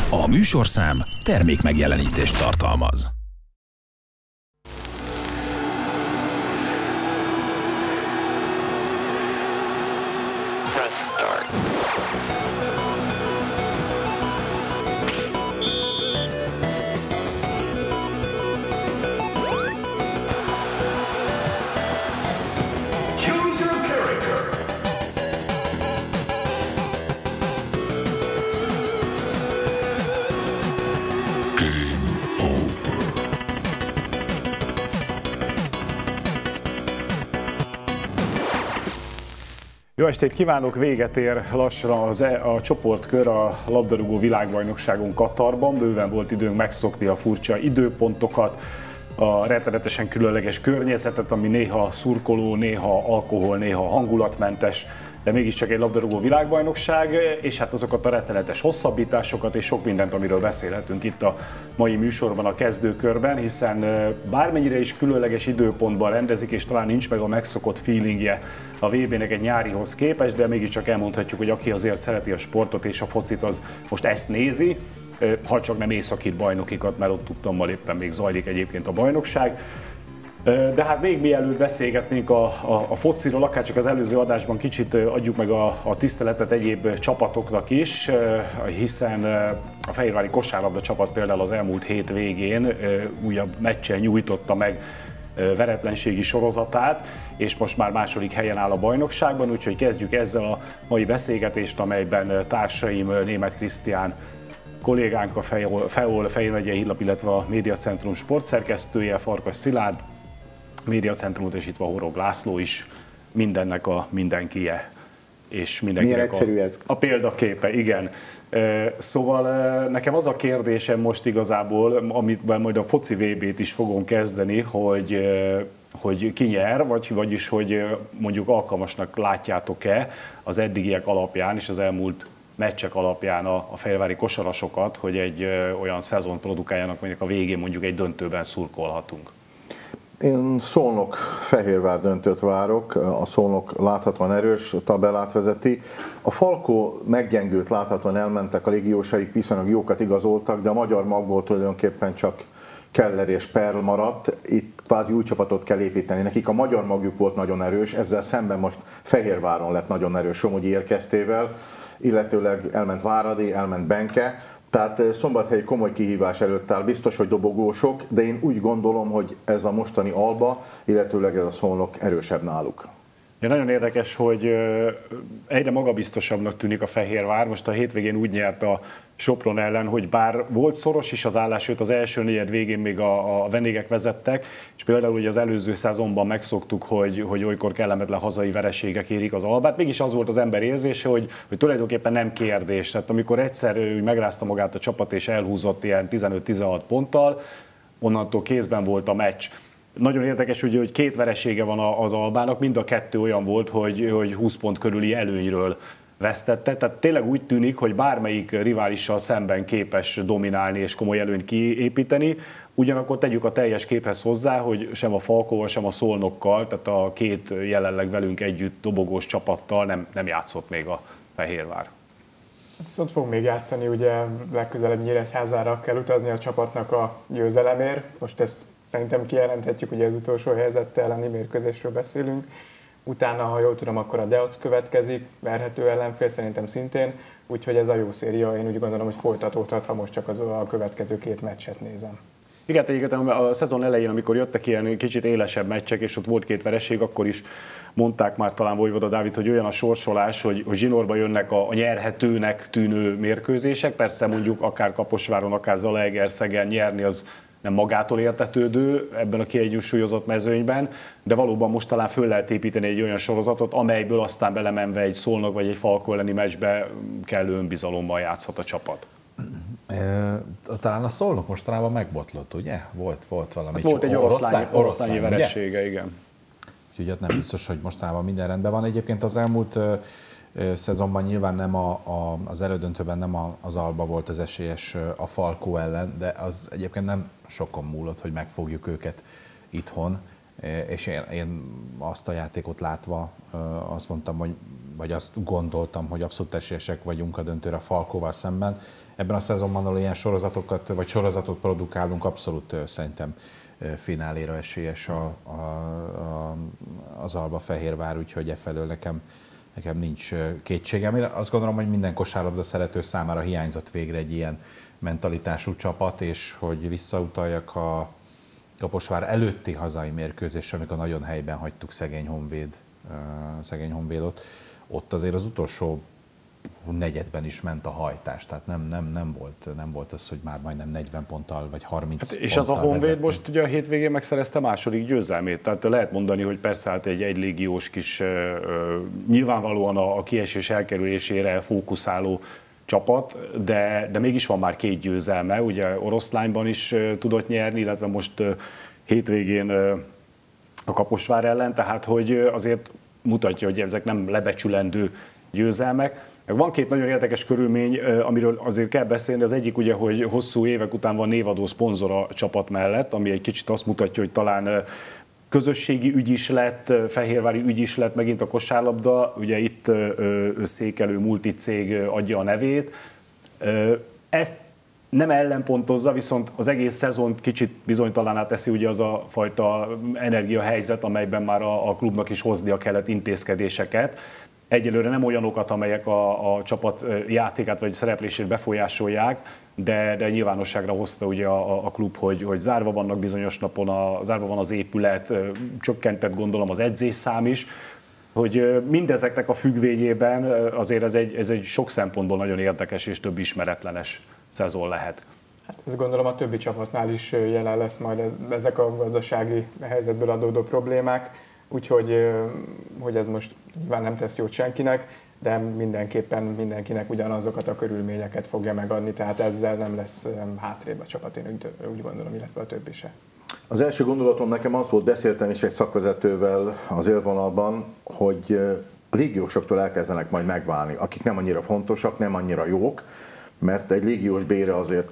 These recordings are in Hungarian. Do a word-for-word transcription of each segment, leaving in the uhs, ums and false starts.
A műsorszám termék megjelenítést tartalmaz. Jó estét kívánok! Véget ér lassan az e, a csoportkör a labdarúgó világbajnokságon Katarban. Bőven volt időnk megszokni a furcsa időpontokat, a rettenetesen különleges környezetet, ami néha szurkoló, néha alkohol, néha hangulatmentes, de mégiscsak egy labdarúgó világbajnokság, és hát azokat a rettenetes hosszabbításokat és sok mindent, amiről beszélhetünk itt a mai műsorban a kezdőkörben, hiszen bármennyire is különleges időpontban rendezik, és talán nincs meg a megszokott feelingje a vé bének egy nyárihoz képest, de mégiscsak elmondhatjuk, hogy aki azért szereti a sportot és a focit, az most ezt nézi, ha csak nem északír bajnokikat, mert ott tudtam, éppen még zajlik egyébként a bajnokság. De hát még mielőtt beszélgetnénk a, a, a fociról, akár csak az előző adásban kicsit adjuk meg a, a tiszteletet egyéb csapatoknak is, hiszen a fehérvári kosárlabda csapat például az elmúlt hét végén újabb meccsen nyújtotta meg veretlenségi sorozatát, és most már második helyen áll a bajnokságban, úgyhogy kezdjük ezzel a mai beszélgetést, amelyben társaim Németh Krisztián kollégánk, a FEOL Fejér megyei hírlap, illetve a Médiacentrum sportszerkesztője, Farkas Szilárd, Médiacentrumot, és itt van Horog László is, mindennek a mindenkije. És mindenkinek a, a példaképe, igen. Szóval nekem az a kérdésem most igazából, amivel majd a foci vé bét is fogom kezdeni, hogy, hogy ki nyer, vagy, vagyis hogy mondjuk alkalmasnak látjátok-e az eddigiek alapján és az elmúlt meccsek alapján a, a fehérvári kosarasokat, hogy egy ö, olyan szezon produkáljanak, mondjuk a végén mondjuk egy döntőben szurkolhatunk. Én Szolnok-Fehérvár döntőt várok, a Szolnok láthatóan erős, a tabellát vezeti. A Falkó meggyengült, láthatóan elmentek, a légiósaik viszonylag jókat igazoltak, de a magyar magból tulajdonképpen csak Keller és Perl maradt, itt kvázi új csapatot kell építeni. Nekik a magyar magjuk volt nagyon erős, ezzel szemben most Fehérváron lett nagyon erős Somogyi érkeztével, illetőleg elment Váradi, elment Benke, tehát Szombathely komoly kihívás előtt áll, biztos, hogy dobogósok, de én úgy gondolom, hogy ez a mostani Alba, illetőleg ez a Szolnok erősebb náluk. Ja, nagyon érdekes, hogy egyre magabiztosabbnak tűnik a Fehérvár. Most a hétvégén úgy nyert a Sopron ellen, hogy bár volt szoros is az állás, sőt az első negyed végén még a, a vendégek vezettek, és például ugye az előző szezonban megszoktuk, hogy, hogy olykor kellemetlen hazai vereségek érik az Albát, mégis az volt az ember érzése, hogy, hogy tulajdonképpen nem kérdés. Tehát amikor egyszer megrázta magát a csapat és elhúzott ilyen tizenöt-tizenhat ponttal, onnantól kézben volt a meccs. Nagyon érdekes, ugye, hogy két veresége van az Albának, mind a kettő olyan volt, hogy, hogy húsz pont körüli előnyről vesztette. Tehát tényleg úgy tűnik, hogy bármelyik riválissal szemben képes dominálni és komoly előnyt kiépíteni. Ugyanakkor tegyük a teljes képhez hozzá, hogy sem a Falkóval, sem a Szolnokkal, tehát a két jelenleg velünk együtt dobogós csapattal nem, nem játszott még a Fehérvár. Viszont fog még játszani, ugye legközelebb Nyíregyházára kell utazni a csapatnak a győzelemért. Most ezt szerintem kijelenthetjük, ugye az utolsó helyzettel elleni mérkőzésről beszélünk. Utána, ha jól tudom, akkor a Deac következik, verhető ellenfél szerintem szintén, úgyhogy ez a jó széria, én úgy gondolom, hogy folytatódhat, ha most csak az a következő két meccset nézem. Igen, egyébként a szezon elején, amikor jöttek ilyen kicsit élesebb meccsek, és ott volt két vereség, akkor is mondták már talán Vojvoda Dávid, hogy olyan a sorsolás, hogy, hogy zsinórba jönnek a, a nyerhetőnek tűnő mérkőzések. Persze mondjuk akár Kaposváron, akár Zalaegerszegen nyerni az nem magától értetődő ebben a kiegyensúlyozott mezőnyben, de valóban most talán föl lehet építeni egy olyan sorozatot, amelyből aztán belemenve egy Szolnok vagy egy Falkó elleni meccsbe kellő önbizalommal játszhat a csapat. Talán a Szolnok mostanában megbotlott, ugye? Volt, volt valami. Hát volt egy oroszlány, oroszlányi veressége, igen. Úgyhogy nem biztos, hogy mostanában minden rendben van. Egyébként az elmúlt szezonban nyilván nem a, a, az elődöntőben nem a, az Alba volt az esélyes a Falkó ellen, de az egyébként nem sokon múlott, hogy megfogjuk őket itthon. és én, én azt a játékot látva azt mondtam, hogy, vagy azt gondoltam, hogy abszolút esélyesek vagyunk a döntőre a Falkóval szemben. Ebben a szezonban, ahol ilyen sorozatokat, vagy sorozatot produkálunk, abszolút szerintem fináléra esélyes a, a, a, az Alba Fehérvár, úgyhogy efelől nekem, nekem nincs kétségem. Én azt gondolom, hogy minden kosárlabda szerető számára hiányzott végre egy ilyen mentalitású csapat, és hogy visszautaljak a Kaposvár előtti hazai mérkőzésre, amikor nagyon helyben hagytuk szegény Honvéd, szegény Honvédot, ott azért az utolsó negyedben is ment a hajtás, tehát nem, nem, nem, volt, nem volt az, hogy már majdnem negyven ponttal vagy harminc hát és az a Honvéd vezettünk. most ugye a hétvégén megszerezte második győzelmét, tehát lehet mondani, hogy persze hát egy egylégiós kis, nyilvánvalóan a, a kiesés elkerülésére fókuszáló csapat, de, de mégis van már két győzelme, ugye Oroszlányban is tudott nyerni, illetve most hétvégén a Kaposvár ellen, tehát hogy azért mutatja, hogy ezek nem lebecsülendő győzelmek. Van két nagyon érdekes körülmény, amiről azért kell beszélni. Az egyik ugye, hogy hosszú évek után van névadó szponzor a csapat mellett, ami egy kicsit azt mutatja, hogy talán közösségi ügy is lett, fehérvári ügy is lett megint a kosárlabda. Ugye itt székelő multicég adja a nevét. Ezt nem ellenpontozza, viszont az egész szezont kicsit bizonytalanná teszi ugye az a fajta energiahelyzet, amelyben már a, a klubnak is hoznia kellett intézkedéseket. Egyelőre nem olyanokat, amelyek a, a csapat játékát vagy szereplését befolyásolják, de, de nyilvánosságra hozta ugye a, a klub, hogy, hogy zárva vannak bizonyos napon, a, zárva van az épület, csökkentett gondolom az edzésszám is, hogy mindezeknek a függvényében azért ez egy, ez egy sok szempontból nagyon érdekes és több ismeretlenes szezon lehet. Hát ezt gondolom a többi csapatnál is jelen lesz majd ezek a gazdasági helyzetből adódó problémák, úgyhogy hogy ez most nyilván nem tesz jót senkinek, de mindenképpen mindenkinek ugyanazokat a körülményeket fogja megadni, tehát ezzel nem lesz hátrébb a csapat, én úgy, úgy gondolom, illetve a többi se. Az első gondolatom nekem az volt, beszéltem is egy szakvezetővel az élvonalban, hogy a légiósoktól elkezdenek majd megválni, akik nem annyira fontosak, nem annyira jók, mert egy légiós bére azért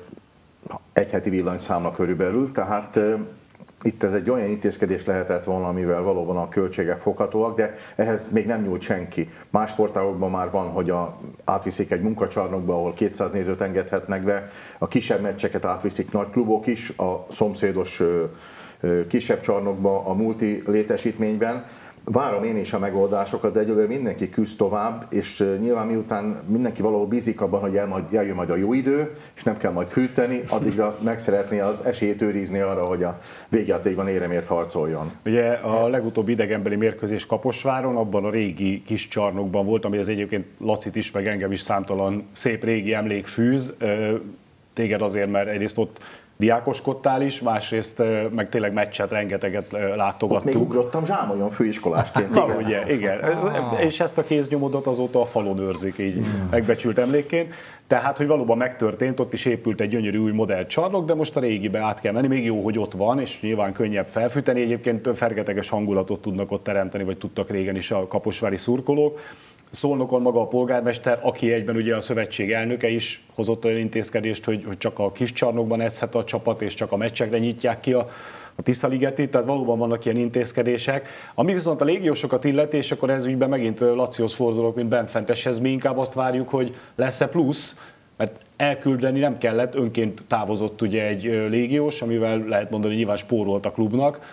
egy heti villanyszámla körülbelül, tehát itt ez egy olyan intézkedés lehetett volna, amivel valóban a költségek foghatóak, de ehhez még nem nyúlt senki. Más sportágokban már van, hogy a, átviszik egy munkacsarnokba, ahol kétszáz nézőt engedhetnek be, a kisebb meccseket átviszik nagy klubok is, a szomszédos ö, ö, kisebb csarnokba, a multi létesítményben. Várom én is a megoldásokat, de egyelőre mindenki küzd tovább, és nyilván miután mindenki valahol bízik abban, hogy el majd, eljön majd a jó idő, és nem kell majd fűteni, addigra meg szeretné az esélyt őrizni arra, hogy a végjátékban éremért harcoljon. Ugye a legutóbbi idegenbeli mérkőzés Kaposváron, abban a régi kis csarnokban volt, ami az egyébként Lacit is, meg engem is számtalan szép régi emlék fűz. Téged azért, mert egyrészt ott diákoskodtál is, másrészt meg tényleg meccset rengeteget látogattuk. Ott még ugrottam zsámolyon főiskolásként. Na, igen. Ugye, igen. Ah. És ezt a kéznyomodot azóta a falon őrzik, így hmm. megbecsült emlékként. Tehát, hogy valóban megtörtént, ott is épült egy gyönyörű új modell csarnok, de most a régibe át kell menni. Még jó, hogy ott van, és nyilván könnyebb felfűteni. Egyébként fergeteges hangulatot tudnak ott teremteni, vagy tudtak régen is a kaposvári szurkolók. Szolnokon maga a polgármester, aki egyben ugye a szövetség elnöke is hozott olyan intézkedést, hogy, hogy csak a kis csarnokban edzhet a csapat, és csak a meccsekre nyitják ki a, a Tiszaligetit, tehát valóban vannak ilyen intézkedések. Ami viszont a légiósokat illeti, és akkor ez ügyben megint Lacihoz fordulok, mint benfenteshez, mi inkább azt várjuk, hogy lesz-e plusz, mert elküldeni nem kellett, önként távozott ugye egy légiós, amivel lehet mondani, hogy nyilván spórolt a klubnak.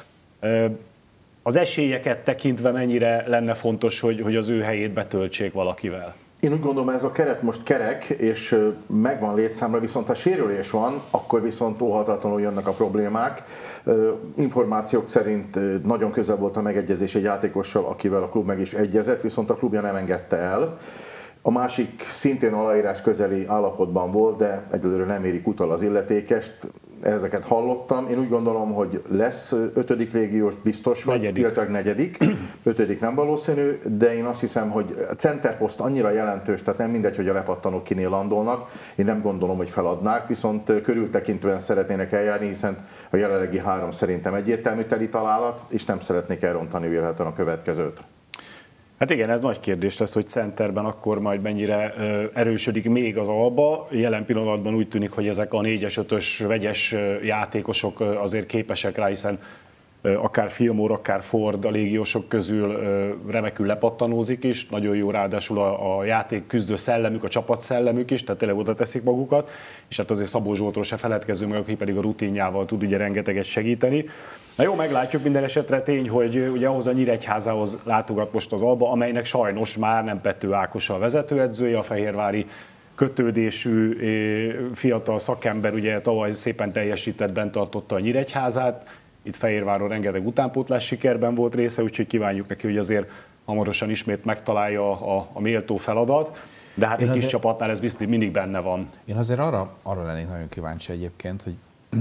Az esélyeket tekintve mennyire lenne fontos, hogy, hogy az ő helyét betöltsék valakivel? Én úgy gondolom, ez a keret most kerek, és megvan létszámra, viszont ha sérülés van, akkor viszont óhatatlanul jönnek a problémák. Információk szerint nagyon közel volt a megegyezés egy játékossal, akivel a klub meg is egyezett, viszont a klubja nem engedte el. A másik szintén aláírás közeli állapotban volt, de egyelőre nem érik utal az illetékest. Ezeket hallottam. Én úgy gondolom, hogy lesz ötödik légiós biztos, hogy illetve negyedik. Ötödik nem valószínű, de én azt hiszem, hogy a centerposzt annyira jelentős, tehát nem mindegy, hogy a lepattanók kinél landolnak. Én nem gondolom, hogy feladnák, viszont körültekintően szeretnének eljárni, hiszen a jelenlegi három szerintem egyértelmű teli találat, és nem szeretnék elrontani vélhetően a következőt. Hát igen, ez nagy kérdés lesz, hogy centerben akkor majd mennyire erősödik még az Alba. Jelen pillanatban úgy tűnik, hogy ezek a négyes, ötös vegyes játékosok azért képesek rá, hiszen akár Fillmore, akár Ford a légiósok közül remekül lepattanózik is, nagyon jó ráadásul a, a játék küzdő szellemük, a csapat szellemük is, tehát tényleg oda teszik magukat, és hát azért Szabó Zsoltról se feledkezzünk meg, aki pedig a rutinjával tud ugye rengeteget segíteni. Na jó, meglátjuk, minden esetre tény, hogy ugye ahhoz a Nyíregyházához látogat most az Alba, amelynek sajnos már nem Pető Ákos a vezetőedzője, a fehérvári kötődésű fiatal szakember ugye tavaly szépen teljesített, bent tartotta a Nyíregyházát. Itt Fehérváron rengeteg utánpótlás sikerben volt része, úgyhogy kívánjuk neki, hogy azért hamarosan ismét megtalálja a, a méltó feladat. De hát én egy azért, kis csapatnál ez biztos mindig benne van. Én azért arra, arra lennék nagyon kíváncsi egyébként, hogy,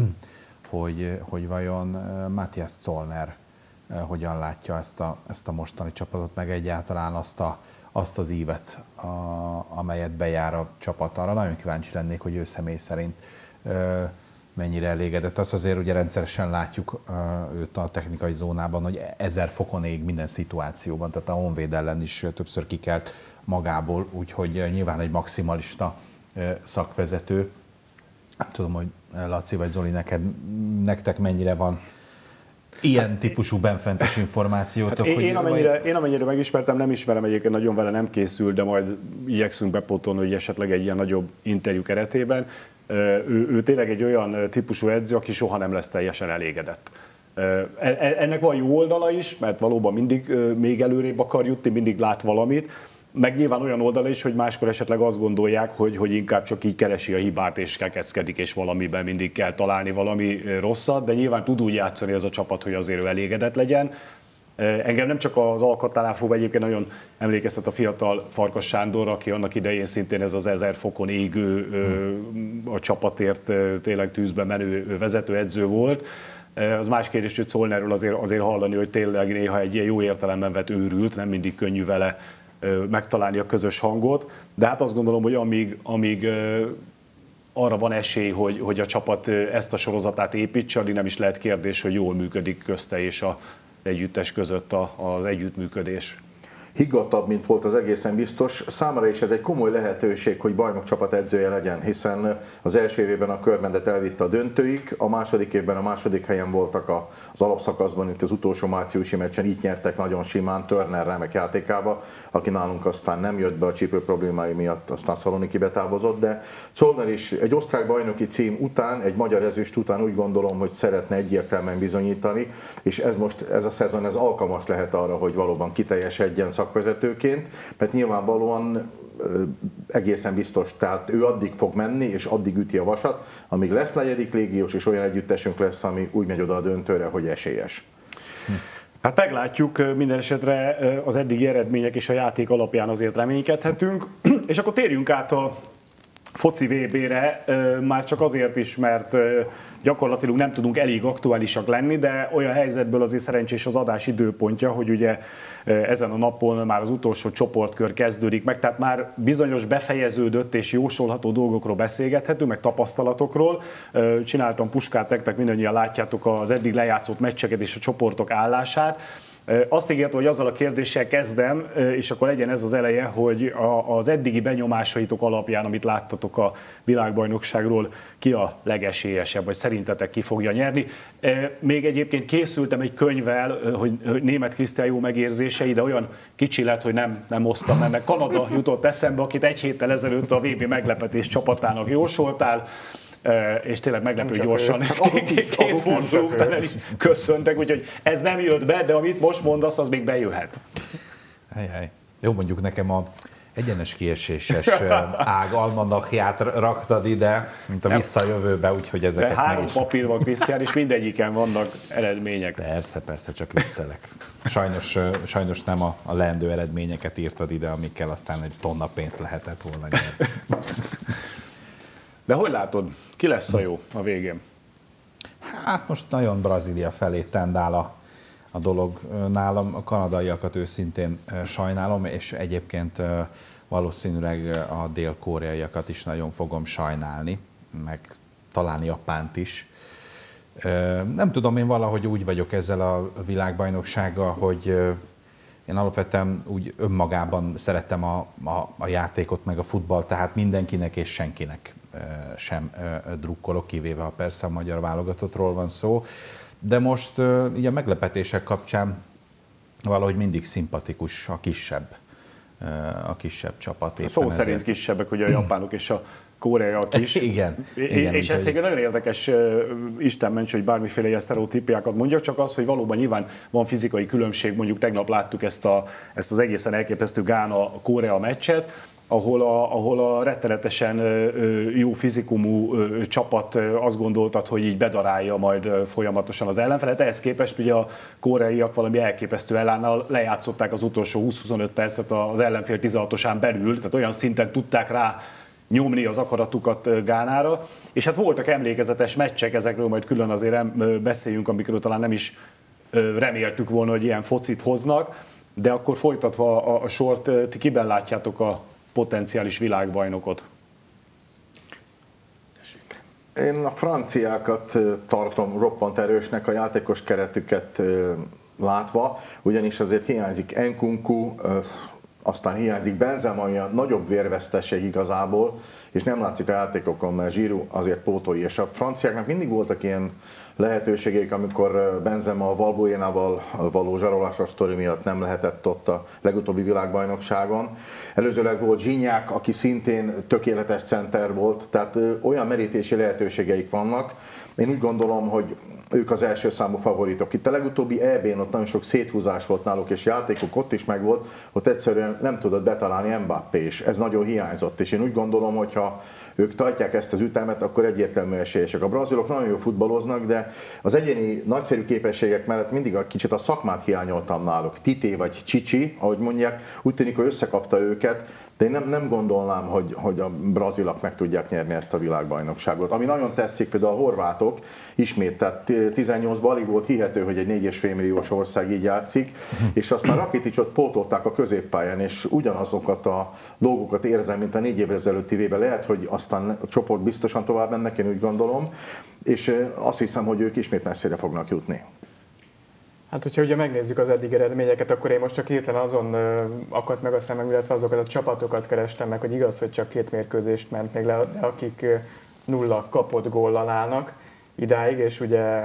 hogy, hogy vajon Matthias Zollner hogyan látja ezt a, ezt a mostani csapatot, meg egyáltalán azt, a, azt az ívet, a, amelyet bejár a csapat. Arra nagyon kíváncsi lennék, hogy ő személy szerint mennyire elégedett. Azt azért ugye rendszeresen látjuk uh, őt a technikai zónában, hogy ezer fokon ég minden szituációban, tehát a Honvéd ellen is többször kikelt magából, úgyhogy nyilván egy maximalista uh, szakvezető. Nem tudom, hogy Laci vagy Zoli, neked, nektek mennyire van ilyen típusú benfentes információtok? Hát hogy én, amennyire, én amennyire megismertem, nem ismerem egyébként, nagyon vele nem készül, de majd igyekszünk bepótolni, hogy esetleg egy ilyen nagyobb interjú keretében. Ő, ő tényleg egy olyan típusú edző, aki soha nem lesz teljesen elégedett. Ennek van jó oldala is, mert valóban mindig még előrébb akar jutni, mindig lát valamit, meg nyilván olyan oldala is, hogy máskor esetleg azt gondolják, hogy, hogy inkább csak így keresi a hibát és kekeckedik, és valamiben mindig kell találni valami rosszat, de nyilván tud úgy játszani ez a csapat, hogy azért ő elégedett legyen. Engem nem csak az alkattáláfó, egyébként nagyon emlékeztet a fiatal Farkas Sándor, aki annak idején szintén ez az ezer fokon égő, a csapatért tényleg tűzbe menő vezetőedző volt. Az más kérdés, hogy Zollnerről azért, azért hallani, hogy tényleg néha egy ilyen jó értelemben vett őrült, nem mindig könnyű vele megtalálni a közös hangot, de hát azt gondolom, hogy amíg, amíg arra van esély, hogy, hogy a csapat ezt a sorozatát építse, addig nem is lehet kérdés, hogy jól működik közte és a együttes között az együttműködés. Higgadtabb, mint volt az egészen biztos. Számára is ez egy komoly lehetőség, hogy bajnokcsapat edzője legyen, hiszen az első évében a Körmendet elvitte a döntőig, a második évben a második helyen voltak az alapszakaszban, itt az utolsó márciusi meccsen, így nyertek nagyon simán Turner remek játékába, aki nálunk aztán nem jött be a csípő problémái miatt, aztán Szalonikibe távozott, de Zollner is egy osztrák bajnoki cím után, egy magyar ezüst után úgy gondolom, hogy szeretne egyértelműen bizonyítani, és ez most, ez a szezon ez alkalmas lehet arra, hogy valóban kiteljesedjen szakvezetőként, mert nyilvánvalóan egészen biztos, tehát ő addig fog menni, és addig üti a vasat, amíg lesz negyedik légiós, és olyan együttesünk lesz, ami úgy megy oda a döntőre, hogy esélyes. Hát meglátjuk, minden esetre az eddigi eredmények és a játék alapján azért reménykedhetünk, és akkor térjünk át a foci vé bé-re, már csak azért is, mert gyakorlatilag nem tudunk elég aktuálisak lenni, de olyan helyzetből azért szerencsés az adás időpontja, hogy ugye ezen a napon már az utolsó csoportkör kezdődik meg, tehát már bizonyos befejeződött és jósolható dolgokról beszélgethetünk, meg tapasztalatokról. Csináltam puskát nektek, mindannyian látjátok az eddig lejátszott meccseket és a csoportok állását. Azt ígértem, hogy azzal a kérdéssel kezdem, és akkor legyen ez az eleje, hogy az eddigi benyomásaitok alapján, amit láttatok a világbajnokságról, ki a legesélyesebb, vagy szerintetek ki fogja nyerni. Még egyébként készültem egy könyvvel, hogy Németh Krisztián jó megérzései, de olyan kicsi lett, hogy nem, nem osztam, mert meg Kanada jutott eszembe, akit egy héttel ezelőtt a vé bé meglepetés csapatának jósoltál. És tényleg meglepő gyorsan két forduló után el is köszöntek, úgyhogy ez nem jött be, de amit most mondasz, az még bejöhet. Hely, hely. Jó, mondjuk nekem a egyenes kieséses ág almanachját raktad ide, mint a visszajövőbe, úgyhogy ezeket de három meg is... papír van, Krisztián, és mindegyiken vannak eredmények. Persze, persze, csak viccelek. Sajnos, sajnos nem a, a leendő eredményeket írtad ide, amikkel aztán egy tonna pénzt lehetett volna nyerni. De hogy látod, ki lesz a jó a végén? Hát most nagyon Brazília felé tendál a, a dolog nálam. A kanadaiakat őszintén sajnálom, és egyébként valószínűleg a dél-koreaiakat is nagyon fogom sajnálni, meg talán Japánt is. Nem tudom, én valahogy úgy vagyok ezzel a világbajnoksággal, hogy én alapvetően úgy önmagában szeretem a, a, a játékot, meg a futballt, tehát mindenkinek és senkinek sem drukkolok, kivéve ha persze a magyar válogatottról van szó. De most így a meglepetések kapcsán valahogy mindig szimpatikus a kisebb, a kisebb csapat. Szó ezért. Szerint kisebbek, ugye a japánok és a koreaiak is. igen, igen. És ez egy nagyon érdekes, Isten ments, hogy bármiféle ilyen sztereotípiákat mondjak, csak az, hogy valóban nyilván van fizikai különbség, mondjuk tegnap láttuk ezt, a, ezt az egészen elképesztő Gána-Korea meccset, ahol a, ahol a rettenetesen jó fizikumú csapat azt gondoltad, hogy így bedarálja majd folyamatosan az ellenfelet. Ehhez képest ugye a koreaiak valami elképesztő ellánnal lejátszották az utolsó húsz-huszonöt percet az ellenfél tizenhatosán belül, tehát olyan szinten tudták rá nyomni az akaratukat Gánára. És hát voltak emlékezetes meccsek, ezekről majd külön azért beszéljünk, amikről talán nem is reméltük volna, hogy ilyen focit hoznak, de akkor folytatva a, a sort, ti kiben látjátok a potenciális világbajnokot? Én a franciákat tartom roppant erősnek, a játékos keretüket látva, ugyanis azért hiányzik Nkunku, aztán hiányzik Benzema, olyan nagyobb vérveszteség igazából, és nem látszik a játékokon, mert Giroud azért pótolja. És a franciáknak mindig voltak ilyen lehetőségeik, amikor Benzema a Valbuenával való zsarolásos sztori miatt nem lehetett ott a legutóbbi világbajnokságon. Előzőleg volt Gignac, aki szintén tökéletes center volt, tehát olyan merítési lehetőségeik vannak. Én úgy gondolom, hogy ők az első számú favoritok. Itt a legutóbbi é bén ott nagyon sok széthúzás volt náluk, és játékok ott is megvolt, ott egyszerűen nem tudott betalálni Mbappé, és ez nagyon hiányzott. És én úgy gondolom, hogy ha ők tartják ezt az ütemet, akkor egyértelmű esélyesek. A brazilok nagyon jó futballoznak, de az egyéni nagyszerű képességek mellett mindig a kicsit a szakmát hiányoltam náluk. Tite vagy Csicsi, ahogy mondják, úgy tűnik, hogy összekapta őket, de én nem, nem gondolnám, hogy, hogy a brazilok meg tudják nyerni ezt a világbajnokságot. Ami nagyon tetszik, például a horvátok ismét, tehát tizennyolcban alig volt hihető, hogy egy négy egész öt milliós ország így játszik, és aztán Rakiticsot pótolták a középpályán, és ugyanazokat a dolgokat érzem, mint a négy évvel ezelőtti évben. Lehet, hogy aztán a csoport biztosan tovább mennek, én úgy gondolom, és azt hiszem, hogy ők ismét messzire fognak jutni. Hát, hogyha ugye megnézzük az eddig eredményeket, akkor én most csak hirtelen azon ö, akadt meg a szemem, illetve azokat a csapatokat kerestem meg, hogy igaz, hogy csak két mérkőzést ment még le, de akik ö, nulla kapott góllal állnak idáig, és ugye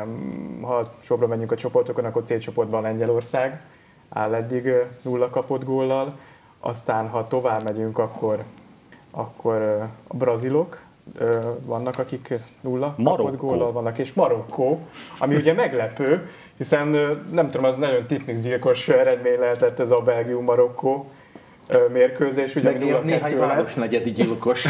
ha sorba menjünk a csoportokon, akkor C csoportban Lengyelország áll eddig ö, nulla kapott góllal, aztán ha tovább megyünk, akkor, akkor ö, a brazilok ö, vannak, akik nulla kapott góllal vannak, és Marokkó, ami ugye meglepő, hiszen nem tudom, az nagyon tipmixgyilkos eredmény lehetett ez a Belgium-Marokkó mérkőzés. Ugye meg néhány városnegyedi gyilkos.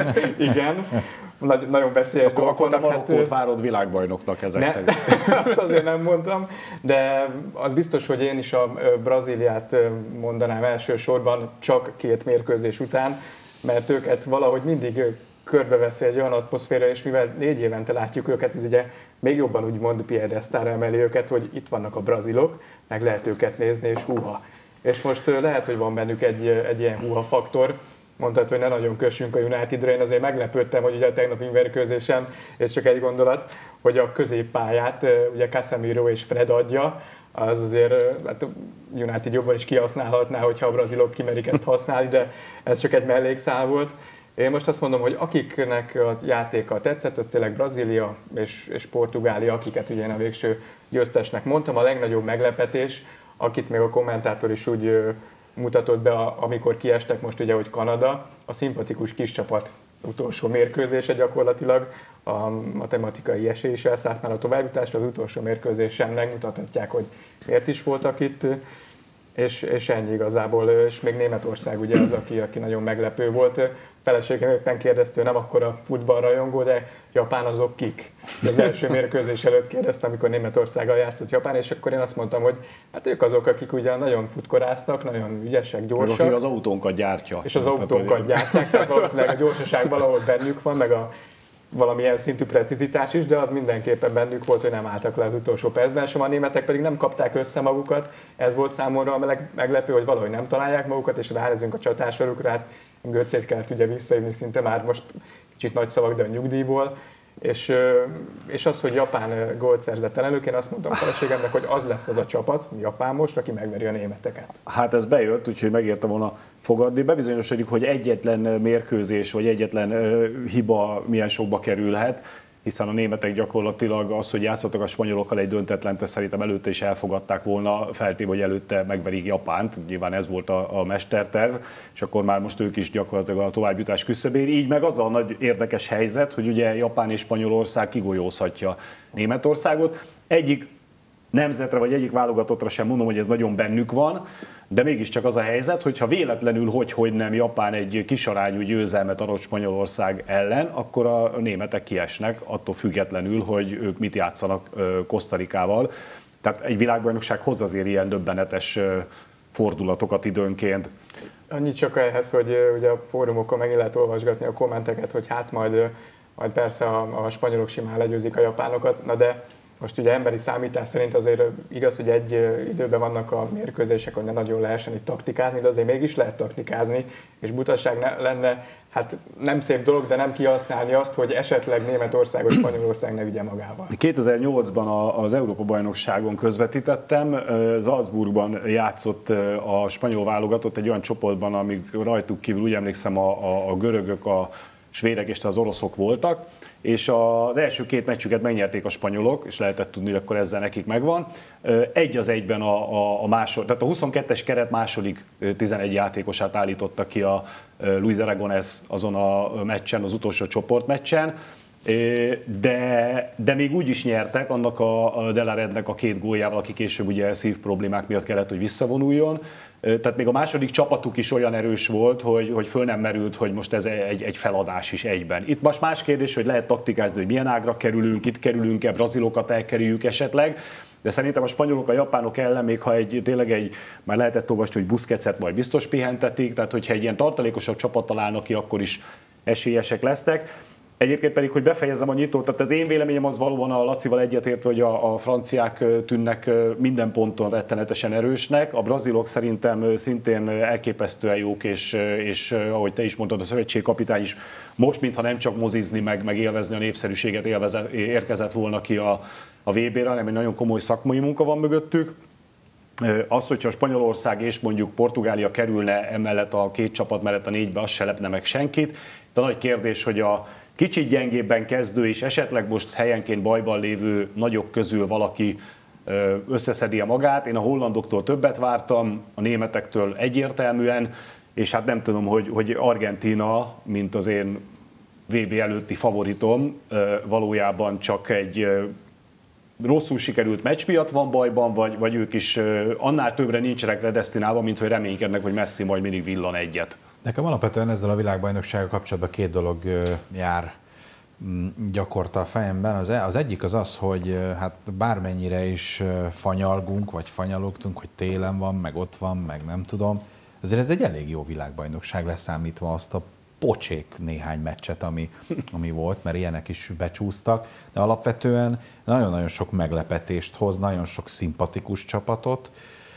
Igen, Nagy, nagyon veszélyes akkor, akkor a Marokkót hát, várod világbajnoknak ezek ne, szerint. Azt azért nem mondtam, de az biztos, hogy én is a Brazíliát mondanám elsősorban csak két mérkőzés után, mert őket valahogy mindig körbeveszi egy olyan atmoszféra, és mivel négy évente látjuk őket, ez ugye még jobban úgymond piedesztára emeli őket, hogy itt vannak a brazilok, meg lehet őket nézni, és húha. És most lehet, hogy van bennük egy, egy ilyen húha faktor, mondtad, hogy ne nagyon kössünk a Unitedre, én azért meglepődtem, hogy ugye a tegnapi mérkőzésen, és csak egy gondolat, hogy a középpályát ugye Casemiro és Fred adja, az azért hát United jobban is kihasználhatná, hogyha a brazilok kimerik ezt használni, de ez csak egy mellékszál volt. Én most azt mondom, hogy akiknek a játéka tetszett, az tényleg Brazília és, és Portugália, akiket ugye én a végső győztesnek mondtam. A legnagyobb meglepetés, akit még a kommentátor is úgy mutatott be, amikor kiestek most ugye, hogy Kanada, a szimpatikus kis csapat utolsó mérkőzése gyakorlatilag, a matematikai esély is elszállt már a továbbjutásra, az utolsó mérkőzésen megmutathatják, hogy miért is voltak itt, és, és ennyi igazából, és még Németország ugye az, aki, aki nagyon meglepő volt. Feleségem éppen kérdezte, nem akkor a futballrajongó, de Japán azok kik? Az első mérkőzés előtt kérdeztem, amikor Németországgal játszott Japán, és akkor én azt mondtam, hogy hát ők azok, akik ugye nagyon futkoráztak, nagyon ügyesek, gyorsak. Aki az autónkat gyártja. És az autónkat gyártják, tehát valószínűleg a gyorsaság valahol bennük van, meg a valamilyen szintű precizitás is, de az mindenképpen bennük volt, hogy nem álltak le az utolsó percben sem, a németek pedig nem kapták össze magukat. Ez volt számomra a meglepő, hogy valahogy nem találják magukat, és ránézünk a csatársorukra, hát Götzét kellett ugye visszahívni szinte már most kicsit nagy szavak, de a nyugdíjból. És, és az, hogy Japán gólt szerzett ellenük, én azt mondtam a feleségemnek, hogy az lesz az a csapat, Japán most, aki megveri a németeket. Hát ez bejött, úgyhogy megérte volna fogadni. Bebizonyosodik, hogy egyetlen mérkőzés, vagy egyetlen uh, hiba milyen sokba kerülhet. hiszen a németek gyakorlatilag az, hogy játszottak a spanyolokkal egy döntetlent, szerintem előtte is elfogadták volna, feltéve, hogy előtte megverik Japánt, nyilván ez volt a, a mesterterv, és akkor már most ők is gyakorlatilag a továbbjutás küszöbér. Így meg az a nagy érdekes helyzet, hogy ugye Japán és Spanyolország kigolyózhatja Németországot. Egyik nemzetre vagy egyik válogatottra sem mondom, hogy ez nagyon bennük van, de mégiscsak az a helyzet, hogyha véletlenül hogy-hogy nem Japán egy kisarányú győzelmet arat Spanyolország ellen, akkor a németek kiesnek, attól függetlenül, hogy ők mit játszanak Kosztarikával. Tehát egy világbajnokság hoz azért ilyen döbbenetes fordulatokat időnként. Annyit csak ehhez, hogy ugye a fórumokon megint lehet olvasgatni a kommenteket, hogy hát majd, majd persze a, a spanyolok simán legyőzik a japánokat, na de most ugye emberi számítás szerint azért igaz, hogy egy időben vannak a mérkőzések, hogy ne nagyon lehessen itt taktikázni, de azért mégis lehet taktikázni, és butaság ne, lenne, hát nem szép dolog, de nem kihasználni azt, hogy esetleg Németország vagy Spanyolország ne vigye magával. kétezer-nyolcban az Európa-bajnokságon közvetítettem, Salzburgban játszott a spanyol válogatott egy olyan csoportban, amíg rajtuk kívül úgy emlékszem a, a, a görögök, a svédek és az oroszok voltak, és az első két meccsüket megnyerték a spanyolok, és lehetett tudni, hogy akkor ezzel nekik megvan. Egy az egyben a, a, a második, tehát a huszonkettes keret második tizenegy játékosát állította ki a Luis Aragonés azon a meccsen, az utolsó csoportmeccsen, de, de még úgy is nyertek annak a, a De La Rednek a két góljával, aki később ugye szív problémák miatt kellett, hogy visszavonuljon. Tehát még a második csapatuk is olyan erős volt, hogy, hogy föl nem merült, hogy most ez egy, egy feladás is egyben. Itt most más kérdés, hogy lehet taktikázni, hogy milyen ágra kerülünk, itt kerülünk-e, brazilokat elkerüljük esetleg, de szerintem a spanyolok a japánok ellen, még ha egy, tényleg egy, már lehetett olvasni, hogy Busquetset majd biztos pihentetik, tehát hogyha egy ilyen tartalékosabb csapat találnak ki, akkor is esélyesek lesznek. Egyébként pedig, hogy befejezem a nyitót, tehát az én véleményem az valóban a Lacival egyetértve, hogy a, a franciák tűnnek minden ponton rettenetesen erősnek, a brazilok szerintem szintén elképesztően jók, és, és ahogy te is mondtad, a szövetségkapitány is most, mintha nem csak mozizni, meg, meg élvezni a népszerűséget élvezett, érkezett volna ki a, a vé bére, hanem egy nagyon komoly szakmai munka van mögöttük. Az, hogyha Spanyolország és mondjuk Portugália kerülne emellett a két csapat mellett a négybe, az se lepne meg senkit. De nagy kérdés, hogy a kicsit gyengébben kezdő és esetleg most helyenként bajban lévő nagyok közül valaki összeszedi magát. Én a hollandoktól többet vártam, a németektől egyértelműen, és hát nem tudom, hogy, hogy Argentína, mint az én vé bé előtti favoritom, valójában csak egy rosszul sikerült meccs miatt van bajban, vagy, vagy ők is annál többre nincsenek predesztinálva, mint hogy reménykednek, hogy Messi majd mindig villan egyet. Nekem alapvetően ezzel a világbajnoksággal kapcsolatban két dolog jár gyakorta a fejemben. Az, az egyik az az, hogy hát bármennyire is fanyalgunk, vagy fanyalogtunk, hogy télen van, meg ott van, meg nem tudom, azért ez egy elég jó világbajnokság leszámítva azt a pocsék néhány meccset, ami, ami volt, mert ilyenek is becsúsztak, de alapvetően nagyon-nagyon sok meglepetést hoz, nagyon sok szimpatikus csapatot.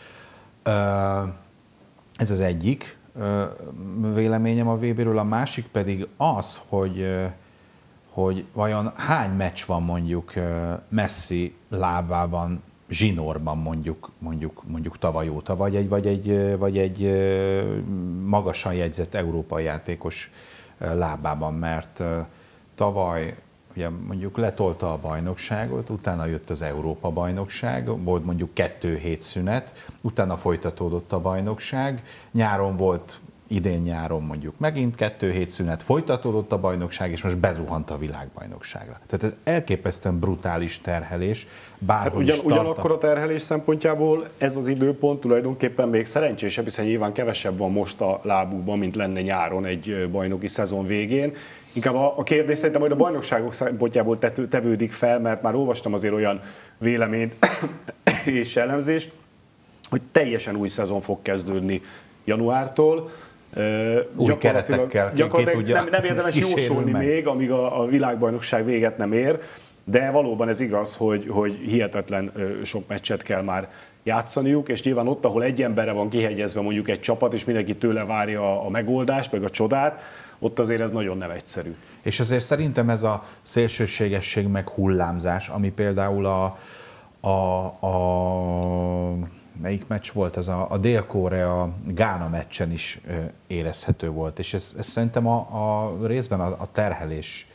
Ez az egyik véleményem a vé béről, a másik pedig az, hogy, hogy vajon hány meccs van mondjuk Messi lábában, zsinórban mondjuk, mondjuk, mondjuk tavaly óta, vagy egy, vagy, egy, vagy egy magasan jegyzett európai játékos lábában, mert tavaly ugye mondjuk letolta a bajnokságot, utána jött az Európa-bajnokság, volt mondjuk kettő hét szünet, utána folytatódott a bajnokság, nyáron volt, idén nyáron mondjuk megint kettő hét szünet, folytatódott a bajnokság, és most bezuhant a világbajnokságra. Tehát ez elképesztően brutális terhelés, bárhol hát ugyan, is tart. Ugyanakkor a terhelés szempontjából ez az időpont tulajdonképpen még szerencsésebb, hiszen nyilván kevesebb van most a lábukban, mint lenne nyáron egy bajnoki szezon végén. Inkább a, a kérdés szerintem majd a bajnokságok szempontjából tevődik fel, mert már olvastam azért olyan véleményt és elemzést, hogy teljesen új szezon fog kezdődni januártól. Új keretekkel. Gyakorlatilag nem, nem érdemes jósolni meg. még, amíg a, a világbajnokság véget nem ér, de valóban ez igaz, hogy, hogy hihetetlen sok meccset kell már játszaniuk, és nyilván ott, ahol egy emberre van kihegyezve mondjuk egy csapat, és mindenki tőle várja a megoldást, meg a csodát, ott azért ez nagyon nem egyszerű. És azért szerintem ez a szélsőségesség meg hullámzás, ami például a, a, a melyik meccs volt, az a, a Dél-Korea-Gána meccsen is érezhető volt, és ez, ez szerintem a, a részben a, a terhelés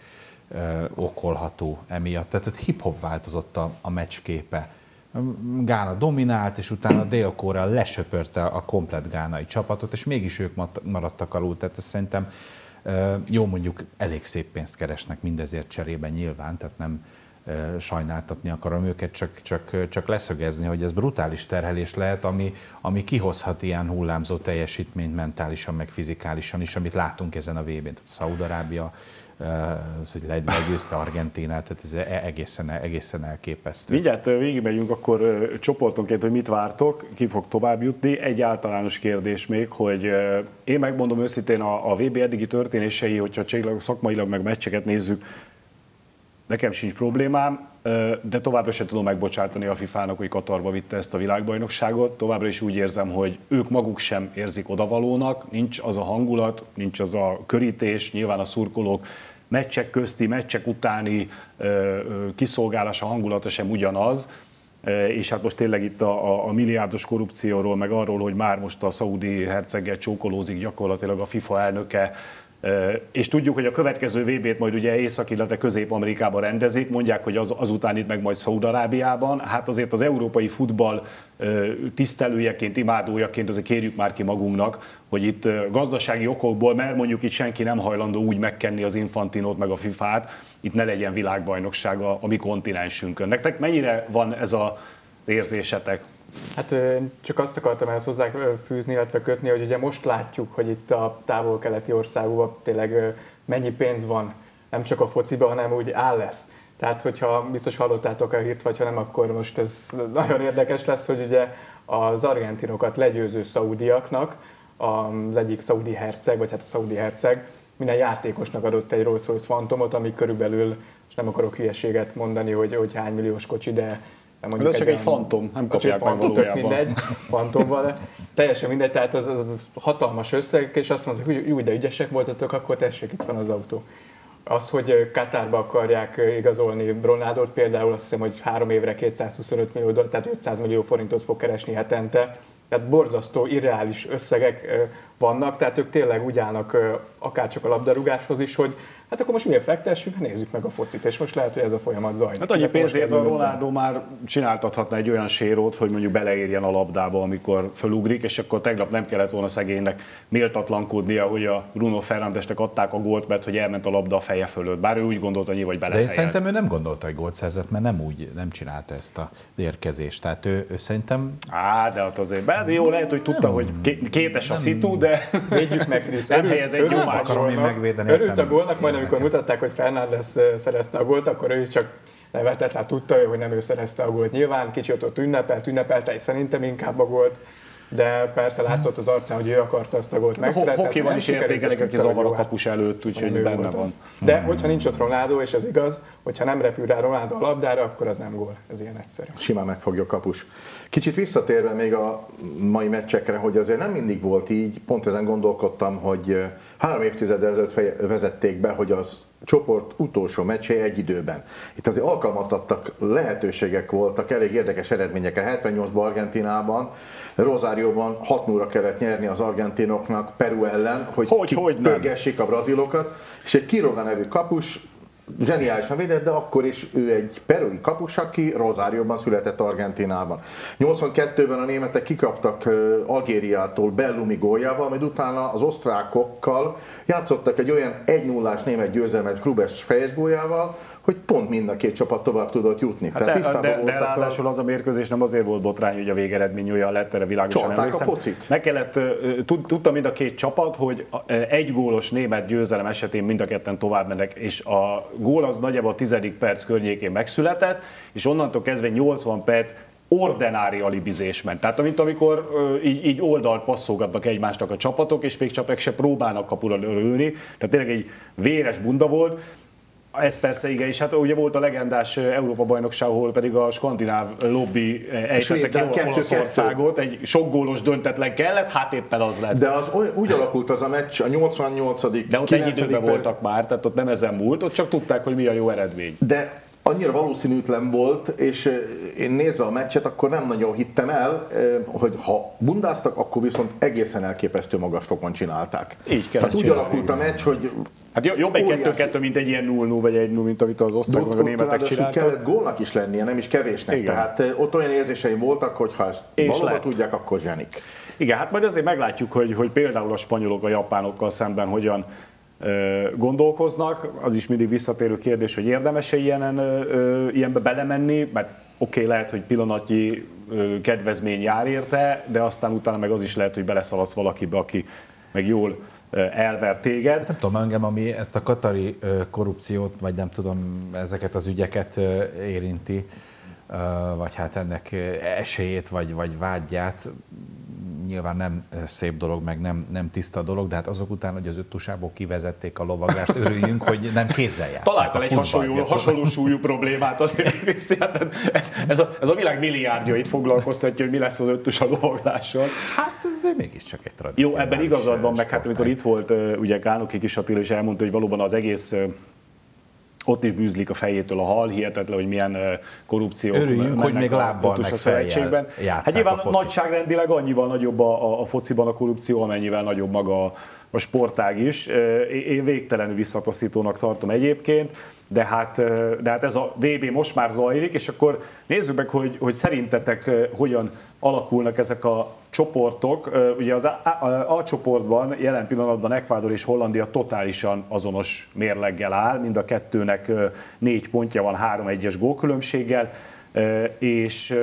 okolható emiatt. Tehát hip-hop változott a, a meccsképe. Gána dominált, és utána Dél-Korea lesöpörte a komplet gánai csapatot, és mégis ők maradtak alul. Tehát ezt szerintem jó, mondjuk elég szép pénzt keresnek mindezért cserében nyilván, tehát nem sajnáltatni akarom őket, csak, csak, csak leszögezni, hogy ez brutális terhelés lehet, ami, ami kihozhat ilyen hullámzó teljesítményt mentálisan, meg fizikálisan is, amit látunk ezen a vé bén. Tehát Szaúd-Arábia, az, hogy legyőzte Argentinát, tehát ez egészen, egészen elképesztő. Mindjárt végigmegyünk akkor csoportonként, hogy mit vártok, ki fog tovább jutni. Egy általános kérdés még, hogy én megmondom őszintén, a, a vé bé eddigi történései, hogyha csillago szakmailag meg meccseket nézzük, nekem sincs problémám, de továbbra sem tudom megbocsátani a fifának, hogy Katarba vitte ezt a világbajnokságot. Továbbra is úgy érzem, hogy ők maguk sem érzik odavalónak, nincs az a hangulat, nincs az a körítés, nyilván a szurkolók meccsek közti, meccsek utáni kiszolgálása, hangulata sem ugyanaz. És hát most tényleg itt a, a milliárdos korrupcióról, meg arról, hogy már most a szaudi herceggel csókolózik gyakorlatilag a FIFA elnöke, és tudjuk, hogy a következő vé bét majd ugye Észak, illetve Közép-Amerikában rendezik, mondják, hogy az, azután itt meg majd Szaúd-Arábiában. Hát azért az európai futball tisztelőjeként, imádójaként azért kérjük már ki magunknak, hogy itt gazdasági okokból, mert mondjuk itt senki nem hajlandó úgy megkenni az Infantinót meg a fifát, itt ne legyen világbajnokság a, a mi kontinensünkön. Nektek mennyire van ez az érzésetek? Hát csak azt akartam ehhez hozzáfűzni, illetve kötni, hogy ugye most látjuk, hogy itt a távol-keleti országokban tényleg mennyi pénz van, nem csak a fociban, hanem úgy áll lesz. Tehát, hogyha biztos hallottátok a hírt, vagy ha nem, akkor most ez nagyon érdekes lesz, hogy ugye az argentinokat legyőző szaudiaknak az egyik szaudi herceg, vagy hát a szaudi herceg minden játékosnak adott egy Rolls-Royce Phantomot, ami körülbelül, és nem akarok hülyeséget mondani, hogy, hogy hány milliós kocsi, de de ez csak egy fantom, nem kapják meg valójában. Mindegy, fantomval, teljesen mindegy, tehát az, az hatalmas összeg, és azt mondta, hogy úgy, de ügyesek voltatok, akkor tessék, itt van az autó. Az, hogy Katárba akarják igazolni Ronaldot, például azt hiszem, hogy három évre kétszázhuszonöt millió dollár, tehát ötszáz millió forintot fog keresni hetente. Tehát borzasztó, irreális összegek vannak, tehát ők tényleg úgy állnak akárcsak a labdarúgáshoz is, hogy hát akkor most miért fektessünk, nézzük meg a focit, és most lehet, hogy ez a folyamat zajlik. Hát annyi pénzért a Ronaldo már csináltathatna egy olyan sérót, hogy mondjuk beleérjen a labdába, amikor fölugrik, és akkor tegnap nem kellett volna szegénynek méltatlankodnia, hogy a Bruno Fernandesnek adták a gólt, mert hogy elment a labda a feje fölött. Bár ő úgy gondolta, hogy vagy belefejelt. De én szerintem ő nem gondolta, hogy gólt szerzett, mert nem úgy, nem csinálta ezt a érkezést. Tehát ő, ő szerintem... Á, de hát azért, hát jó, lehet, hogy tudta, nem, hogy kétes a szitu, de védjük meg, Krisz. Nem helyez egy nyomást. Örült a gólnak, majd amikor mutatták, hogy Fernández szerezte a gólt, akkor ő csak nevetett, hát tudta, hogy nem ő szerezte a gólt. Nyilván kicsit ott ünnepelt, ünnepelte, és szerintem inkább a gólt, de persze látszott az arcán, hogy ő akarta azt a gólt megszerezni. Hokiban is értékelik, aki zavar a kapus előtt, úgyhogy benne van. De hogyha nincs ott Ronaldo, és ez igaz, hogyha nem repül rá Ronaldo a labdára, akkor az nem gól. Ez ilyen egyszerű. Simán megfogja a kapus. Kicsit visszatérve még a mai meccsekre, hogy azért nem mindig volt így, pont ezen gondolkodtam, hogy három évtizeddel ezelőtt vezették be, hogy az csoport utolsó meccsé egy időben. Itt azért alkalmat adtak, lehetőségek voltak, elég érdekes eredményekkel. hetvennyolcban Argentinában, Rosárióban hat nulla kellett nyerni az argentinoknak Peru ellen, hogy, hogy kipörgessék a brazilokat, és egy Quiroga nevű kapus zseniálisan védett, de akkor is ő egy perui kapus, aki Rosárióban született Argentinában. nyolcvankettőben a németek kikaptak Algériától Bellumi góljával, majd utána az osztrákokkal játszottak egy olyan egy nullás német győzelmet Krubes fejes góljával, hogy pont mind a két csapat tovább tudott jutni. Hát de, de, de, de ráadásul az a mérkőzés nem azért volt botrány, hogy a végeredmény olyan lett, erre világosan emlékszem. Meg kellett, tudta mind a két csapat, hogy egy gólos német győzelem esetén mind a ketten tovább mennek, és a gól az nagyjából a tizedik perc környékén megszületett, és onnantól kezdve nyolcvan perc ordinári alibizés ment. Tehát mint amikor így, így oldalt passzolgatnak egymásnak a csapatok, és még csak se próbálnak kapura lőni. Tehát tényleg egy véres bunda volt. Ez persze igen, és hát ugye volt a legendás Európa-bajnokság, ahol pedig a skandináv lobby ejtette ki Olaszországot, egy sok gólos döntetlen kellett, hát éppen az lett. De az úgy alakult az a meccs, a nyolcvannyolcadik De ott egy időben voltak már, tehát ott nem ezen múlt, ott csak tudták, hogy mi a jó eredmény. De annyira valószínűtlen volt, és én nézve a meccset, akkor nem nagyon hittem el, hogy ha bundáztak, akkor viszont egészen elképesztő magas fokon csinálták. Így Tehát úgy csinálni. alakult a meccs, hogy Hát jobb egy kettő-kettő, mint egy ilyen null null vagy egy null, mint amit az osztrákok meg a németek csináltak. Kellett gólnak is lennie, nem is kevésnek. Igen. Tehát ott olyan érzéseim voltak, hogy ha ezt és valóban lett. Tudják, akkor zsenik. Igen, hát majd azért meglátjuk, hogy, hogy például a spanyolok a japánokkal szemben hogyan ö, gondolkoznak. Az is mindig visszatérő kérdés, hogy érdemes-e ilyenen, ö, ilyenbe belemenni, mert oké, okay, lehet, hogy pillanatnyi ö, kedvezmény jár érte, de aztán utána meg az is lehet, hogy beleszaladsz valakibe, aki meg jól elver téged. Nem tudom, engem, ami ezt a katari korrupciót, vagy nem tudom, ezeket az ügyeket érinti, vagy hát ennek esélyét, vagy, vagy vágyját, nyilván nem szép dolog, meg nem, nem tiszta dolog, de hát azok után, hogy az öttusából kivezették a lovaglást, örüljünk, hogy nem kézzel játszák. Találtál egy hasonló, hasonló súlyú problémát azért, Krisztián. Ez, ez, a, ez a világ milliárdjait foglalkoztatja, hogy mi lesz az öttus a lovaglással. Hát ez mégiscsak egy tradíció. Jó, ebben igazad van, meg hát amikor itt volt, ugye Kálnoki Kis Attila is elmondta, hogy valóban az egész ott is bűzlik a fejétől a hal, hihetetlen, hogy milyen korrupciók Örüljünk, hogy még lábbal meg fejjel Hát nyilván nagyságrendileg annyival nagyobb a, a fociban a korrupció, amennyivel nagyobb maga a, a sportág is. Én végtelenül visszataszítónak tartom egyébként, de hát, de hát ez a vé bé most már zajlik, és akkor nézzük meg, hogy, hogy szerintetek hogyan alakulnak ezek a csoportok. Ugye az A, A, A csoportban jelen pillanatban Ecuador és Hollandia totálisan azonos mérleggel áll, mind a kettőnek négy pontja van három egyes gólkülönbséggel, és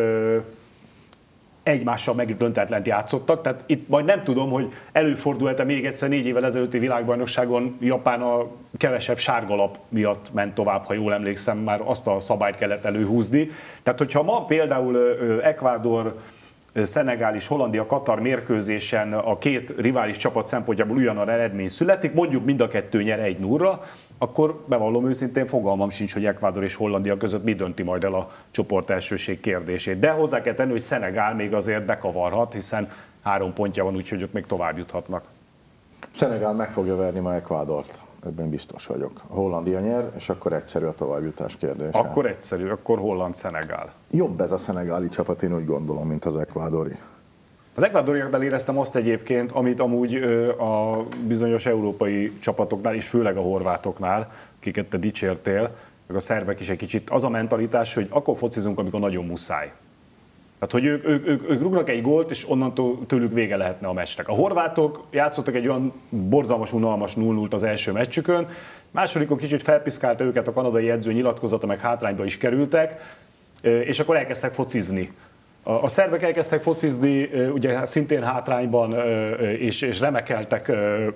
egymással megdöntetlent játszottak, tehát itt majd nem tudom, hogy előfordult-e még egyszer négy évvel ezelőtti világbajnokságon Japán a kevesebb sárgalap miatt ment tovább, ha jól emlékszem, már azt a szabályt kellett előhúzni. Tehát, hogyha ma például Ecuador, Szenegál és Hollandia Katar mérkőzésen a két rivális csapat szempontjából ugyanolyan eredmény születik, mondjuk mind a kettő nyer egy nullra, akkor bevallom őszintén, fogalmam sincs, hogy Ecuador és Hollandia között mi dönti majd el a csoport elsőség kérdését. De hozzá kell tenni, hogy Szenegál még azért bekavarhat, hiszen három pontja van, úgyhogy ott még tovább juthatnak. Szenegál meg fogja verni ma Ecuadort, ebben biztos vagyok. A Hollandia nyer, és akkor egyszerű a továbbjutás kérdése. Akkor egyszerű, akkor Holland-Szenegál. Jobb ez a szenegáli csapat, én úgy gondolom, mint az ecuadori. Az ecuadoriaknál éreztem azt egyébként, amit amúgy a bizonyos európai csapatoknál, és főleg a horvátoknál, akiket te dicsértél, meg a szerbek is egy kicsit, az a mentalitás, hogy akkor focizunk, amikor nagyon muszáj. Tehát, hogy ők, ők, ők, ők rúgnak egy gólt, és onnantól tőlük vége lehetne a meccsnek. A horvátok játszottak egy olyan borzalmas, unalmas null nullt az első meccsükön, másodikon kicsit felpiszkálta őket a kanadai edző nyilatkozata, meg hátrányba is kerültek, és akkor elkezdtek focizni. A szerbek elkezdtek focizni, ugye szintén hátrányban, és, és remekeltek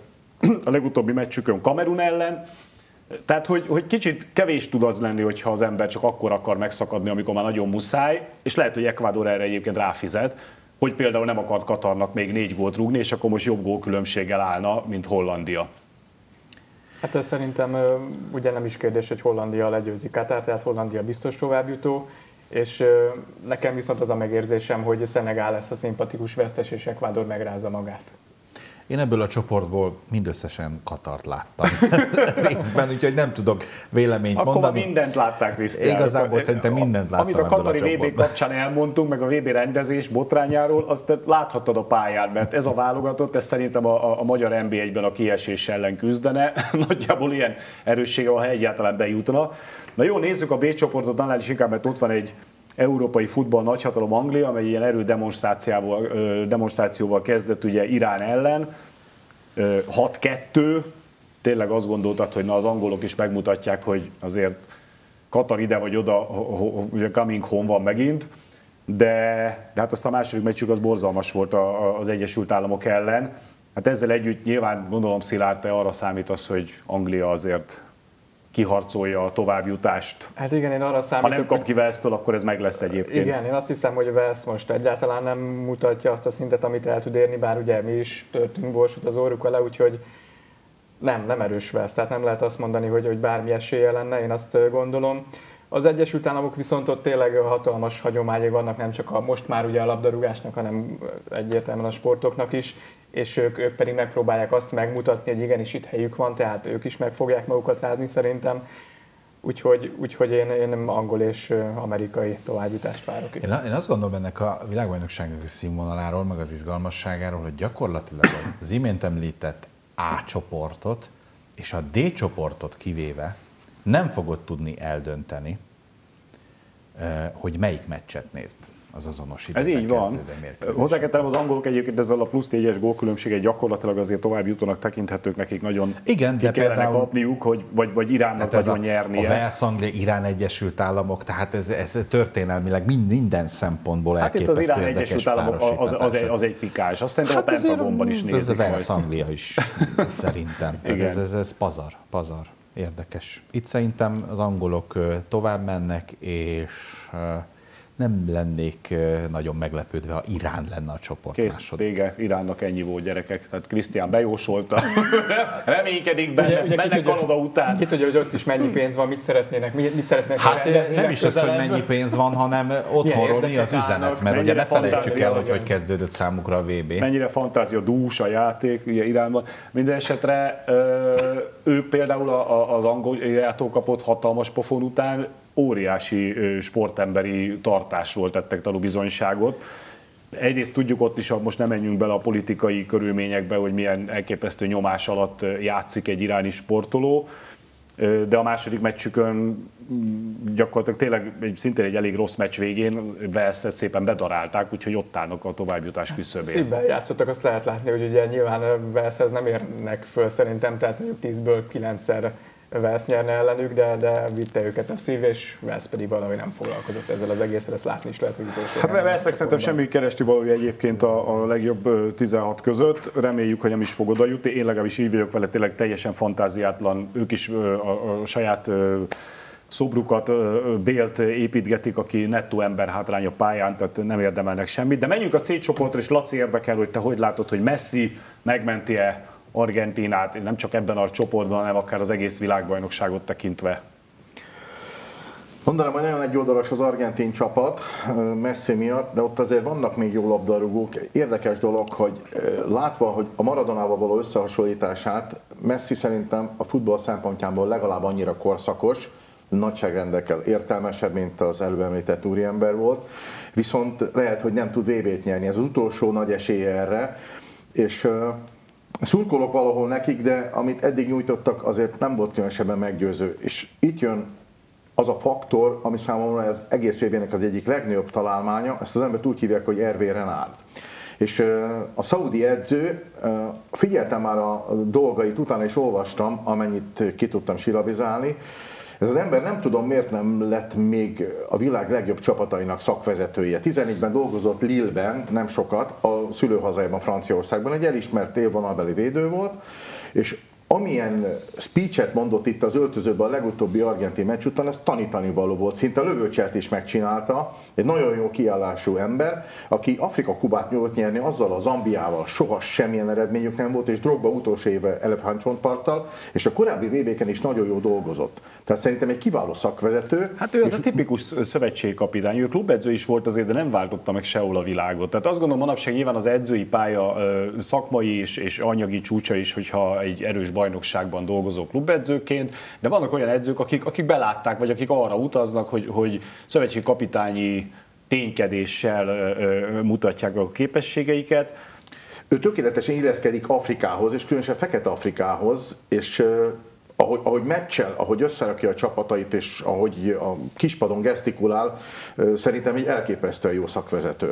a legutóbbi meccsükön Kamerun ellen. Tehát, hogy, hogy kicsit kevés tud az lenni, hogyha az ember csak akkor akar megszakadni, amikor már nagyon muszáj, és lehet, hogy Ecuador erre egyébként ráfizet, hogy például nem akart Katarnak még négy gólt rúgni, és akkor most jobb gólkülönbséggel állna, mint Hollandia. Hát szerintem ugye nem is kérdés, hogy Hollandia legyőzi Katart, tehát Hollandia biztos továbbjutó, és nekem viszont az a megérzésem, hogy Szenegál lesz a szimpatikus vesztes, és Ecuador megrázza magát. Én ebből a csoportból mindösszesen Katart láttam részben, úgyhogy nem tudok véleményt Akkor mondani. Akkor mindent látták, Krisztián. Igazából szerintem mindent láttam. Amit a katari vé bé kapcsán elmondtunk, meg a vé bé rendezés botrányáról, azt láthattad a pályán, mert ez a válogatott, ez szerintem a, a, a magyar en bé egyben a kiesés ellen küzdene. Nagyjából ilyen erőssége, ha egyáltalán bejutna. Na jó, nézzük a B csoportot, annál is inkább, mert ott van egy európai futball nagyhatalom Anglia, amely ilyen erődemonstrációval demonstrációval kezdett ugye Irán ellen, hat kettő, tényleg azt gondoltad, hogy na az angolok is megmutatják, hogy azért Katar ide vagy oda, ugye coming home van megint, de, de hát azt a második meccsük az borzalmas volt az Egyesült Államok ellen. Hát ezzel együtt nyilván gondolom, Szilárd, te arra számítasz, hogy Anglia azért kiharcolja a továbbjutást. Hát igen, én arra számítok, ha nem kap ki Walestől, akkor ez meg lesz egyébként. Igen, én azt hiszem, hogy Wales most egyáltalán nem mutatja azt a szintet, amit el tud érni, bár ugye mi is törtünk borsot az óruk alá, úgyhogy nem, nem erős Wales, tehát nem lehet azt mondani, hogy, hogy bármi esélye lenne, én azt gondolom. Az Egyesült Államok viszont ott tényleg hatalmas hagyományai vannak, nem csak a, most már ugye a labdarúgásnak, hanem egyértelműen a sportoknak is, és ők, ők pedig megpróbálják azt megmutatni, hogy igenis itt helyük van, tehát ők is meg fogják magukat rázni szerintem. úgyhogy, úgyhogy én, én angol és amerikai továbbjutást várok itt. Én, én azt gondolom ennek a világbajnokságnak a színvonaláról, meg az izgalmasságáról, hogy gyakorlatilag az imént említett A csoportot és a D csoportot kivéve nem fogod tudni eldönteni, hogy melyik meccset nézd az azonos időben. Ez így van. Hozzá kell tennem, az angolok egyébként ezzel a plusz négyes gólkülönbséget gyakorlatilag azért tovább jutónak tekinthetők, nekik nagyon igen, ki de kellene például, kapniuk, hogy, vagy, vagy Iránnak nagyon nyernie. A Wales, Anglia, Irán Egyesült Államok, tehát ez, ez történelmileg minden szempontból hát elképesztő érdekes. Hát itt az Irán érdekes Egyesült Államok az, az, egy, az egy pikás. Azt szerintem hát a Pentagonban is nézik. Ez a Wales, Anglia is szerintem. ez, ez, ez pazar, pazar. Érdekes. Itt szerintem az angolok tovább mennek, és nem lennék nagyon meglepődve, ha Irán lenne a csoport. Kész, vége, Iránnak ennyi volt, gyerekek. Tehát Krisztián bejósolta, reménykedik benne, ugye, ugye mennek Kanada után. Ki tudja, hogy ott is mennyi pénz van, mit szeretnének, mit szeretnének hát nem is az, hogy mennyi pénz van, hanem otthonról mi az üzenet, mert ugye ne felejtsük el, hogy hogy kezdődött számukra a vé bé. Mennyire fantázia dús a játék ugye Iránban. Minden esetre ők például az Angoljától kapott hatalmas pofon után óriási sportemberi tartásról tettek tanúbizonyságot. Egyrészt tudjuk ott is, most nem menjünk bele a politikai körülményekbe, hogy milyen elképesztő nyomás alatt játszik egy iráni sportoló, de a második meccsükön gyakorlatilag tényleg szintén egy elég rossz meccs végén Walest szépen bedarálták, úgyhogy ott állnak a továbbjutás küszöbén. Szívben játszottak, azt lehet látni, hogy ugye nyilván Waleshez nem érnek föl szerintem, tehát mondjuk tízből kilencszer Wales nyerne ellenük, de, de vitte őket a szív, és Wales pedig valahogy nem foglalkozott ezzel az egészre, ezt látni is lehet, hogy utolsó. Hát Walesnek szerintem semmi keresti valója egyébként a, a legjobb tizenhat között, reméljük, hogy nem is fog oda jutni, én legalábbis így vagyok vele, tényleg teljesen fantáziátlan, ők is a, a saját szobrukat, Bélt építgetik, aki nettó ember hátrány a pályán, tehát nem érdemelnek semmit, de menjünk a C csoportra, és Laci érdekel, hogy te hogy látod, hogy Messi megmenti-e Argentínát, nem csak ebben a csoportban, hanem akár az egész világbajnokságot tekintve. Mondanám, hogy nagyon egyoldalas az argentin csapat Messi miatt, de ott azért vannak még jó labdarúgók. Érdekes dolog, hogy látva, hogy a Maradonával való összehasonlítását, Messi szerintem a futball szempontjából legalább annyira korszakos, nagyságrendekkel értelmesebb, mint az előbb említett úriember volt, viszont lehet, hogy nem tud vé bét nyerni. Ez az utolsó nagy esélye erre, és szurkolok valahol nekik, de amit eddig nyújtottak, azért nem volt különösebben meggyőző. És itt jön az a faktor, ami számomra ez egész vé bének az egyik legnagyobb találmánya, ezt az embert úgy hívják, hogy Hervé Renard. És a szaudi edző, figyeltem már a dolgait, utána is olvastam, amennyit ki tudtam silabizálni. Ez az ember nem tudom miért nem lett még a világ legjobb csapatainak szakvezetője. tizennégyben dolgozott Lille-ben, nem sokat, a szülőhazájában, Franciaországban, egy elismert élvonalbeli védő volt, és amilyen speechet mondott itt az öltözőben a legutóbbi argentin meccs után, ez tanítani való volt. Szinte a lövőcselt is megcsinálta. Egy nagyon jó kiállású ember, aki Afrika-Kubát nyújtott nyerni azzal a Zambiával, soha semmilyen eredményük nem volt, és Drogba utolsó éve elefántcsontparttal, és a korábbi vé béken is nagyon jó dolgozott. Tehát szerintem egy kiváló szakvezető. Hát ő az a tipikus szövetségkapitány, ő klubedző is volt azért, de nem váltotta meg sehol a világot. Tehát azt gondolom, manapság nyilván az edzői pálya szakmai és, és anyagi csúcsa is, hogyha egy erős bajnokságban dolgozó klubedzőként, de vannak olyan edzők, akik, akik belátták, vagy akik arra utaznak, hogy, hogy szövetségkapitányi ténykedéssel ö, mutatják a képességeiket. Ő tökéletesen illeszkedik Afrikához, és különösen Fekete-Afrikához, és ahogy, ahogy meccsel, ahogy összerakja a csapatait, és ahogy a kispadon gesztikulál, szerintem egy elképesztően jó szakvezető.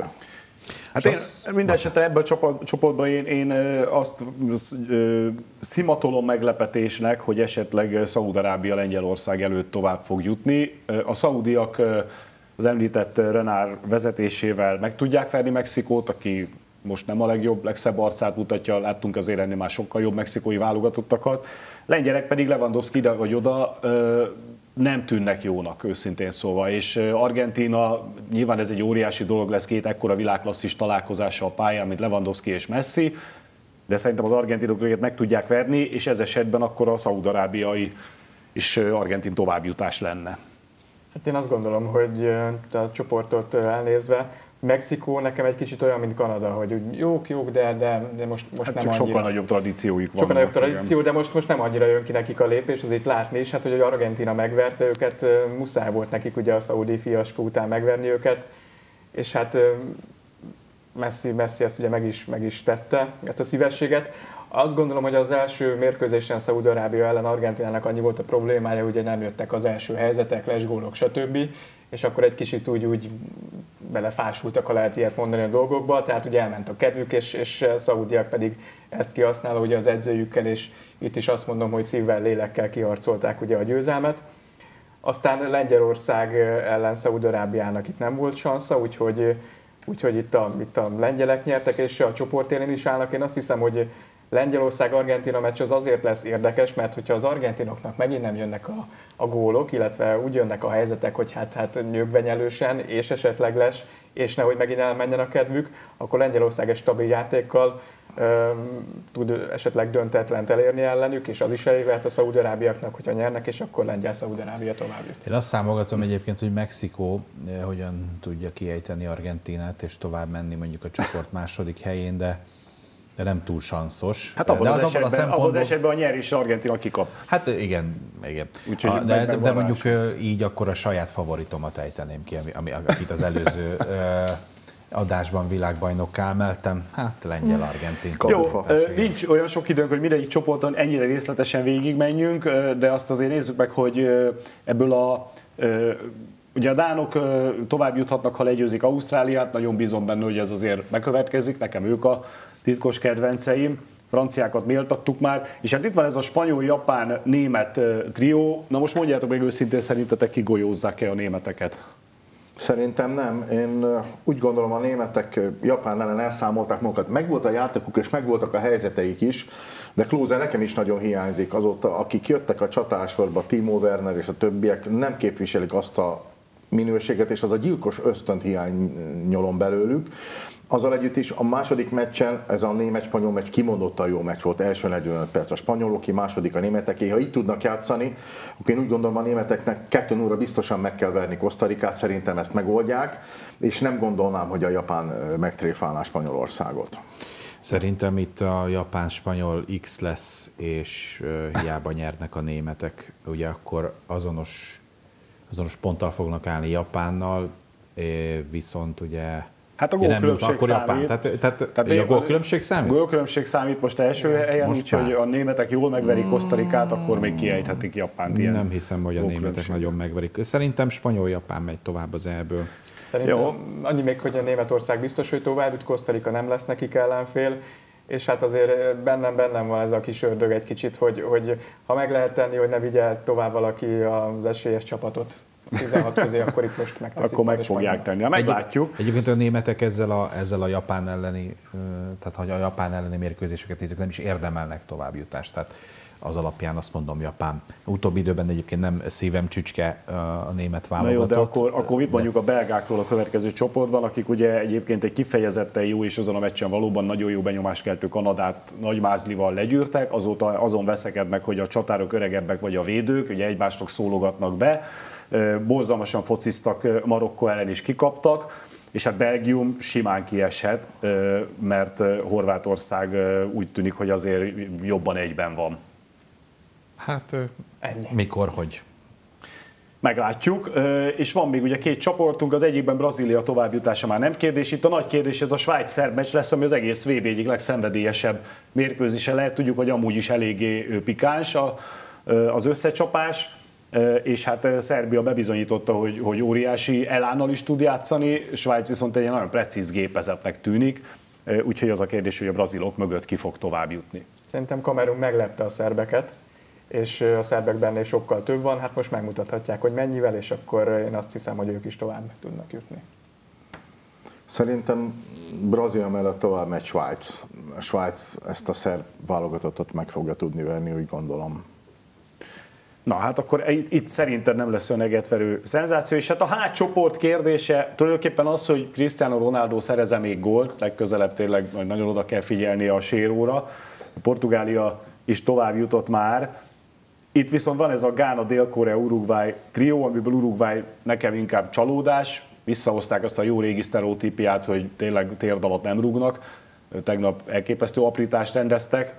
Hát én minden esetre ebben a csoportban én, én azt szimatolom meglepetésnek, hogy esetleg Szaúd-Arábia Lengyelország előtt tovább fog jutni. A szaúdiak az említett Renard vezetésével meg tudják verni Mexikót, aki most nem a legjobb, legszebb arcát mutatja, láttunk azért ennél már sokkal jobb mexikói válogatottakat. Lengyelek pedig Lewandowski ide vagy oda nem tűnnek jónak, őszintén szóval, és Argentína, nyilván ez egy óriási dolog lesz, két ekkora világklasszis találkozása a pályán, mint Lewandowski és Messi, de szerintem az argentinok őket meg tudják verni, és ez esetben akkor a szaúd-arábiai és argentin továbbjutás lenne. Hát én azt gondolom, hogy a csoportot elnézve, Mexikó nekem egy kicsit olyan, mint Kanada, hogy úgy jók, jók, de, de, de most, most hát nem csak annyira. sokkal nagyobb tradícióik vannak. Sokkal nagyobb tradíció, de most, most nem annyira jön ki nekik a lépés, azért látni is, hát hogy Argentína megverte őket, muszáj volt nekik ugye a szaudi fiaskó után megverni őket, és hát Messi, Messi ezt ugye meg is, meg is tette, ezt a szívességet. Azt gondolom, hogy az első mérkőzésen Szaúd-Arábia ellen Argentínának annyi volt a problémája, ugye nem jöttek az első helyzetek, lesgólok, stb. És akkor egy kicsit úgy, úgy belefásultak, ha lehet ilyet mondani a dolgokba, tehát ugye elment a kedvük, és, és szaúdiak pedig ezt kihasználva ugye az edzőjükkel, és itt is azt mondom, hogy szívvel, lélekkel kiharcolták ugye a győzelmet. Aztán Lengyelország ellen Szaúd-Arábiának itt nem volt sansza, úgyhogy, úgyhogy itt, a, itt a lengyelek nyertek, és a csoportélén is állnak. Én azt hiszem, hogy Lengyelország-Argentína meccs az azért lesz érdekes, mert hogyha az argentinoknak megint nem jönnek a, a gólok, illetve úgy jönnek a helyzetek, hogy hát, hát nyögvenyelősen, és esetleg lesz, és nehogy megint elmenjen a kedvük, akkor Lengyelország egy stabil játékkal öm, tud esetleg döntetlent elérni ellenük, és az is elég lehet a szaúd-arábiaknak, hogyha nyernek, és akkor Lengyel-Szaúd-Arábia tovább jut. Én azt számogatom egyébként, hogy Mexikó hogyan tudja kiejteni Argentínát, és tovább menni mondjuk a csoport második helyén, de de nem túl sanszos. Hát abban de az, az, esetben, a szempontból... abban az esetben a nyerés Argentina kikap. Hát igen, igen. Úgyhogy a, de, ez, de mondjuk megvarrás. így akkor a saját favoritomat ejteném ki, ami, ami, akit az előző adásban világbajnokká emeltem. Hát lengyel-argentin. Jó, nincs olyan sok időnk, hogy mindegyik csoporton ennyire részletesen végigmenjünk, de azt azért nézzük meg, hogy ebből a... Ugye a dánok tovább juthatnak, ha legyőzik Ausztráliát, nagyon bízom benne, hogy ez azért bekövetkezik, nekem ők a titkos kedvenceim, franciákat méltattuk már, és hát itt van ez a spanyol, japán, német trió, na most mondjátok meg őszintén, szerintetek kigolyózzák-e a németeket? Szerintem nem. Én úgy gondolom, a németek Japán ellen elszámolták magukat. Megvolt a játékuk, és megvoltak a helyzeteik is, de Klose nekem is nagyon hiányzik. Azóta, akik jöttek a csatásorba, Timo Werner és a többiek nem képviselik azt a minőséget, és az a gyilkos ösztönt hiányolom belőlük. Azzal együtt is a második meccsen, ez a német-spanyol meccs kimondottan jó meccs volt, első negyvenöt perc a spanyoloké, második a németeké. Ha így tudnak játszani, akkor én úgy gondolom, a németeknek kettő nullra biztosan meg kell verni Kosztarikát, szerintem ezt megoldják, és nem gondolnám, hogy a Japán megtréfálná Spanyolországot. Szerintem itt a japán-spanyol X lesz, és hiába nyernek a németek, ugye akkor azonos, azonos ponttal fognak állni Japánnal, viszont ugye Hát a gólkülönbség számít. Tehát, tehát, tehát a gólkülönbség számít? A gólkülönbség számít most első helyen, úgyhogy a németek jól megverik Kosztarikát, akkor még kiejthetik Japánt ilyen. Nem hiszem, hogy a németek nagyon megverik. Szerintem spanyol-japán megy tovább az E-ből. Szerintem jó. Annyi még, hogy a Németország biztos, hogy tovább jut, Kosztarika nem lesz nekik ellenfél, és hát azért bennem, bennem van ez a kis ördög egy kicsit, hogy, hogy ha meg lehet tenni, hogy ne vigye tovább valaki az esélyes csapatot tizenhat közé, akkor itt most megteszik. Akkor meg fogják tenni. Ha meglátjuk. Egy, egyébként a németek ezzel a, ezzel a japán elleni, tehát ha a japán elleni mérkőzéseket nézzük, nem is érdemelnek továbbjutást. Tehát az alapján azt mondom, Japán. Utóbbi időben egyébként nem szívem csücske a német válogatott. Na jó, de akkor, akkor mit mondjuk a belgákról a következő csoportban, akik ugye egyébként egy kifejezetten jó és azon a meccsen valóban nagyon jó benyomást keltő Kanadát nagy mázlival legyűrtek, azóta azon veszekednek, hogy a csatárok öregebbek vagy a védők, ugye egymásnak szólogatnak be, borzalmasan fociztak, Marokkó ellen is kikaptak, és hát Belgium simán kieshet, mert Horvátország úgy tűnik, hogy azért jobban egyben van. Hát ennyi. Mikor, hogy? Meglátjuk, és van még ugye két csoportunk, az egyikben Brazília továbbjutása már nem kérdés, itt a nagy kérdés ez a Svájc-szerb meccs lesz, ami az egész vé bé egyik legszenvedélyesebb mérkőzése lehet, tudjuk, hogy amúgy is eléggé pikáns az összecsapás, és hát Szerbia bebizonyította, hogy, hogy óriási elánnal is tud játszani, Svájc viszont egy nagyon precíz gépezetnek tűnik, úgyhogy az a kérdés, hogy a brazilok mögött ki fog tovább jutni. Szerintem Kamerun meglepte a szerbeket, és a szerbekben is sokkal több van, hát most megmutathatják, hogy mennyivel, és akkor én azt hiszem, hogy ők is tovább tudnak jutni. Szerintem Brazília mellett tovább megy Svájc. A Svájc ezt a szerb válogatottat meg fogja tudni verni, úgy gondolom. Na hát akkor itt, itt szerintem nem lesz olyan egetverő szenzáció, és hát a H csoport kérdése tulajdonképpen az, hogy Cristiano Ronaldo szereze még gólt, legközelebb tényleg nagyon oda kell figyelni a séróra. A Portugália is tovább jutott már. Itt viszont van ez a Gána, Dél-Korea, Uruguay trió, amiből Uruguay nekem inkább csalódás, visszahozták azt a jó régi sztereotípiát, hogy tényleg térd alatt nem rúgnak. Tegnap elképesztő aprítást rendeztek.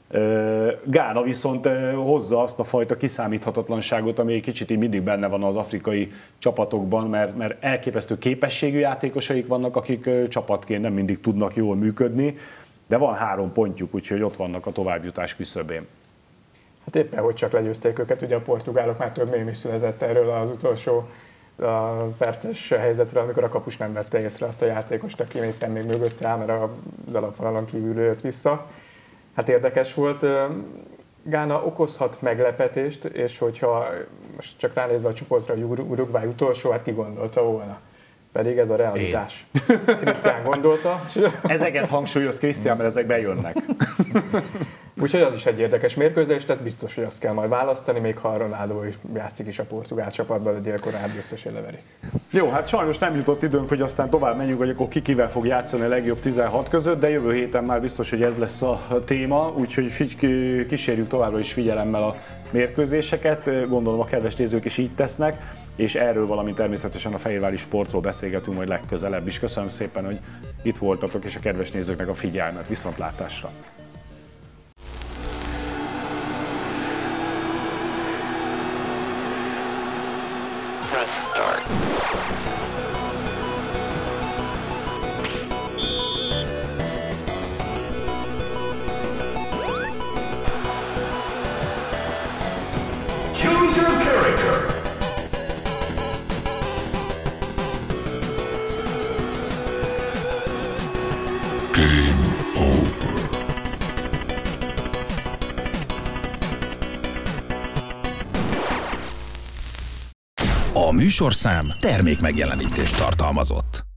Gána viszont hozza azt a fajta kiszámíthatatlanságot, ami egy kicsit így mindig benne van az afrikai csapatokban, mert, mert elképesztő képességű játékosaik vannak, akik csapatként nem mindig tudnak jól működni, de van három pontjuk, úgyhogy ott vannak a továbbjutás küszöbén. Hát éppen, hogy csak legyőzték őket, ugye a portugálok, már több mém is született erről az utolsó a perces helyzetről, amikor a kapus nem vette észre azt a játékost, aki éppen még mögötte áll, mert az alapvonalon kívül jött vissza. Hát érdekes volt. Gána okozhat meglepetést, és hogyha most csak ránézve a csoportra, hogy Uruguay utolsó, hát ki gondolta volna. Pedig ez a realitás. Krisztián gondolta. Ezeket hangsúlyoz Krisztián, mert ezek bejönnek. Úgyhogy az is egy érdekes mérkőzés, tehát biztos, hogy azt kell majd választani, még ha Ronaldo is játszik is a portugál csapatban, de Dél-Koreát biztos, hogy leverik. Jó, hát sajnos nem jutott időnk, hogy aztán tovább menjünk, hogy akkor ki kivel fog játszani a legjobb tizenhat között, de jövő héten már biztos, hogy ez lesz a téma, úgyhogy kísérjük továbbra is figyelemmel a mérkőzéseket, gondolom a kedves nézők is így tesznek, és erről, valamint természetesen a fehérvári sportról beszélgetünk majd legközelebb is. Köszönöm szépen, hogy itt voltatok, és a kedves nézőknek a figyelmet. Viszontlátásra! A műsorszám termék megjelenítést tartalmazott.